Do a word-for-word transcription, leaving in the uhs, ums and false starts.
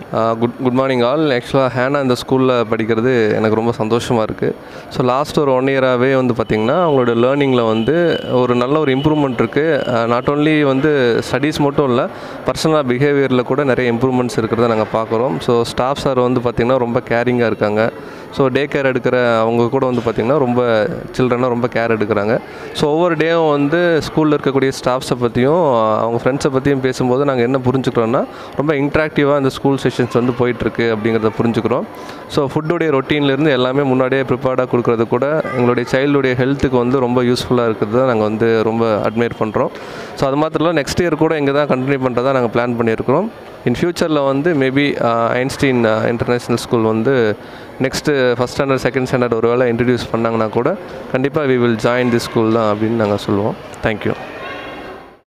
Good good morning all. ஆக்சுவலாக ஹேனா இந்த ஸ்கூலில் படிக்கிறது எனக்கு ரொம்ப சந்தோஷமாக இருக்குது. ஸோ லாஸ்ட் ஒரு ஒன் இயராகவே வந்து பார்த்திங்கன்னா அவங்களோட லேர்னிங்கில் வந்து ஒரு நல்ல ஒரு இம்ப்ரூவ்மெண்ட் இருக்குது. நாட் ஓன்லி வந்து ஸ்டடீஸ் மட்டும் இல்லை, பர்சனலாக பிஹேவியரில் கூட நிறைய இம்ப்ரூவ்மெண்ட்ஸ் இருக்கிறத நாங்கள் பார்க்குறோம். ஸோ ஸ்டாஃப் சார் வந்து பார்த்திங்கன்னா ரொம்ப கேரிங்காக இருக்காங்க. ஸோ டே கேர் எடுக்கிற அவங்க கூட வந்து பார்த்திங்கன்னா ரொம்ப சில்ட்ரனாக ரொம்ப கேர் எடுக்கிறாங்க. ஸோ ஒவ்வொரு டேவும் வந்து ஸ்கூலில் இருக்கக்கூடிய ஸ்டாஃப்ஸை பற்றியும் அவங்க ஃப்ரெண்ட்ஸை பற்றியும் பேசும்போது நாங்கள் என்ன புரிஞ்சுக்கிறோன்னா, ரொம்ப இன்ட்ராக்டிவாக அந்த ஸ்கூல் செஷன்ஸ் வந்து போயிட்டுருக்கு அப்படிங்கிறத புரிஞ்சுக்கிறோம். ஸோ ஃபுட்டுடைய ரொட்டீன்லேருந்து எல்லாமே முன்னாடியே ப்ரிப்பேர்டாக கொடுக்குறது கூட எங்களுடைய சைல்டுடைய ஹெல்த்துக்கு வந்து ரொம்ப யூஸ்ஃபுல்லாக இருக்கிறது தான் நாங்கள் வந்து ரொம்ப அட்மையர் பண்ணுறோம். ஸோ அது மாத்திரம் இல்லை, நெக்ஸ்ட் இயர் கூட இங்கே தான் கண்டினியூ பண்ணுறதா நாங்கள் பிளான் பண்ணியிருக்கிறோம். இன் ஃபியூச்சரில் வந்து மேபி ஐன்ஸ்டீன் இன்டர்நேஷ்னல் ஸ்கூல் வந்து next first standard second standard ஒரு வேளை இன்ட்ரடியூஸ் பண்ணாங்கன்னா கூட கண்டிப்பாக we will join the school தான் அப்படின்னு நாங்கள் சொல்லுவோம். தேங்க்யூ.